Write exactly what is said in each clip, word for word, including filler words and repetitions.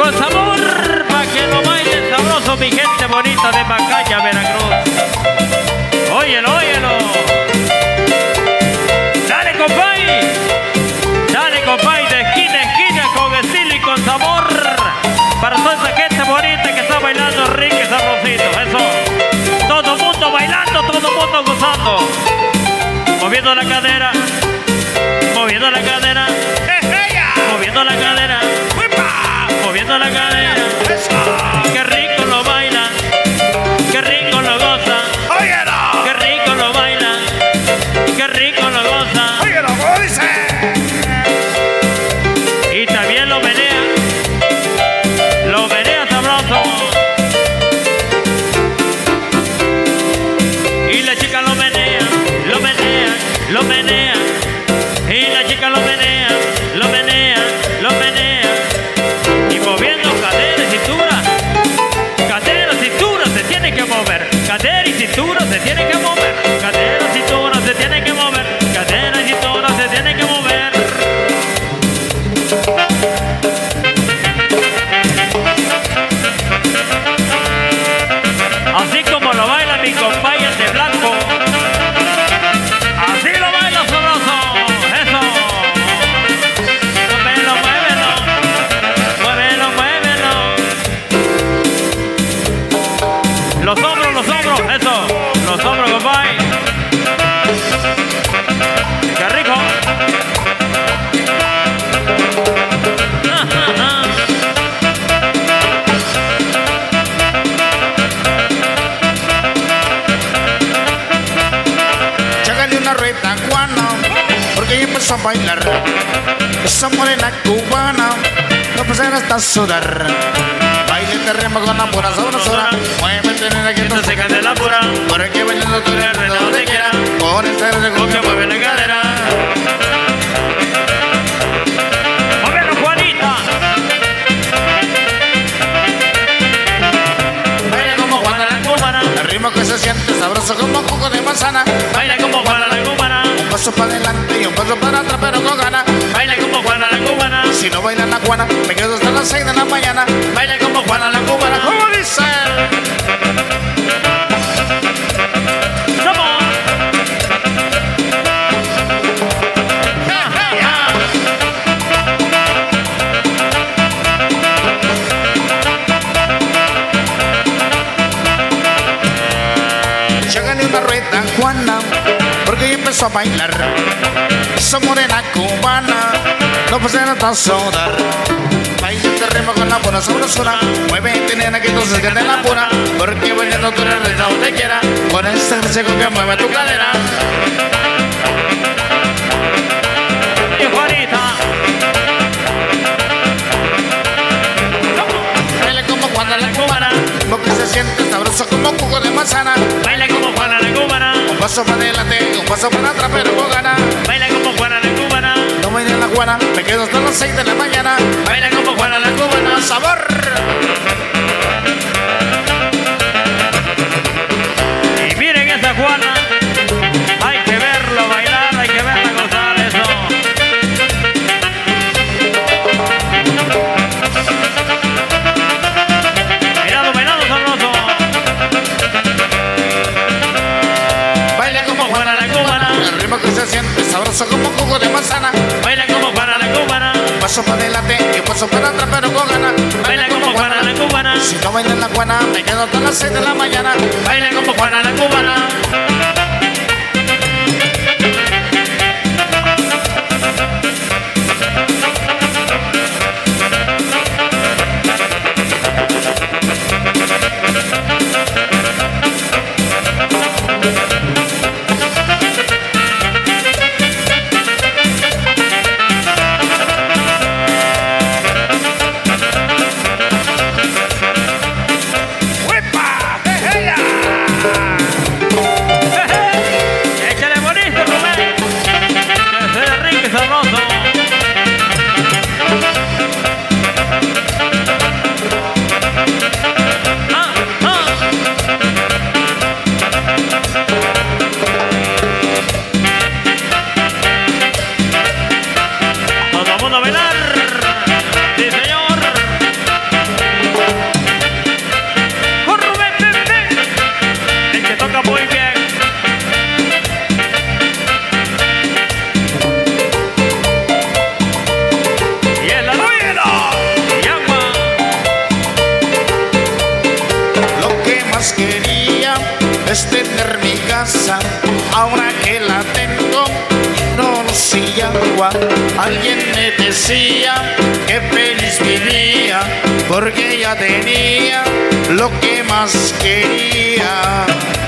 con sabor, pa' que lo bailen sabroso, mi gente bonita de Macaya, Veracruz. Óyelo, óyelo. Dale, compay. Dale, compay, de esquina a esquina, con estilo y con sabor. Para toda esa gente bonita que está bailando rico y sabrosito. Eso. Todo el mundo bailando, todo el mundo gozando. Moviendo la cadera. Moviendo la cadera. Moviendo la cadera. Moviendo la cadera. Qué rico lo baila. Qué rico lo goza. Qué rico lo baila. Qué rico lo goza. Y también lo menea. Lo menea sabroso. Y la chica lo menea. Lo menea. Lo menea. Y la chica lo menea. Lo menea. Lo menea. Y moviendo cadera y cintura. Cadera, cintura, se tiene que mover. Cadera y cintura se tiene que mover. Cadera, cintura se tiene que mover. Cadera y cintura se tiene que mover. Así como lo baila mi compañero de blanco. Así lo baila sabroso. Eso. Muévelo, muévelo. Muévelo, muévelo. Los hombros, los hombros. Eso. Los hombros, compay. Qué rico. Chágale una rueda guana, porque ella empezó a bailar. Esa morena cubana, no pensé hasta sudar. Baile te remo con la pura sabrosura. Muévete nena que no se cae de la pura. Porque bailando tú eres reina donde quiera. Con esta con que mueve la cadera. ¡Muévelo, Juanita! Baila como Juana la cubana. El ritmo que se siente sabroso como jugo de manzana. Baila como Juana la cubana. Un paso para adelante y un paso para atrás, pero con ganas. Baila como Juana la cubana. Si no baila la Juana, me quedo hasta las seis de la mañana. Baila como Juana la cubana. ¿Cómo dice? ¡Vamos! Chágale una rueda Juana, porque ella empezó a bailar. Esa morena cubana, no puede hasta sudar. Baila te remo con la buena sabrosura. Muévete nena que entonces que te la pura. Porque bailando tú eres reina donde quiera. Con este consejo que mueve tu cadera. ¡Y Juanita! Baila como Juana la cubana, lo que se siente sabroso como jugo de manzana. Baila como Juana la cubana. Un paso para adelante, un paso para atrás, pero con ganas. Baila como Juana la cubana. No baila la Juana, me quedo hasta las seis de la mañana. Baila como Juana la cubana. ¡Sabor! Y miren esa Juana. Hay que verlo bailar, hay que verla gozar eso. Bailado, bailado sabroso. Baila como Juana la cubana, el ritmo que se siente sabroso como jugo de manzana. Baila como Juana la cubana. Un paso para adelante y un paso para atrás, pero con ganas. Baila como Juana la cubana. Si no baila la Juana, me quedo hasta las seis de la mañana. Baila como Juana la cubana. casa, ahora que la tengo, no y agua. Alguien me decía que feliz vivía, porque ella tenía lo que más quería.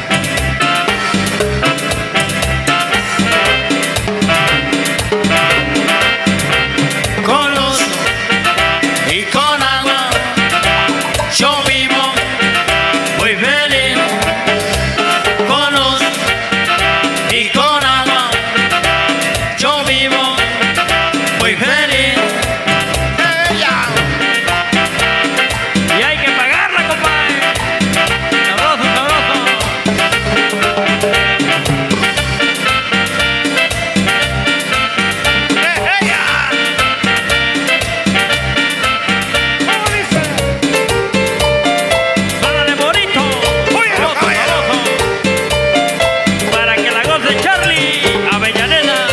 Con luz y con agua yo vivo muy feliz. Con luz y con agua yo vivo muy feliz. ¡Ella! Y hay que pagarla, compadre. Sabroso, sabroso. ¡Ella! ¿Cómo dice? Suénale bonito. Oye, Sabroso, caballero. sabroso. Para que la goce Charlie Avellaneda.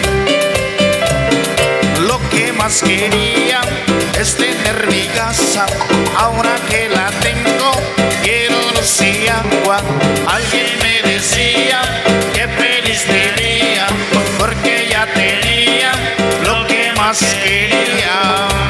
Lo que más quería es tener mi casa, ahora que la tengo quiero luz y agua. Alguien me decía que feliz vivía, porque ya tenía lo que más quería.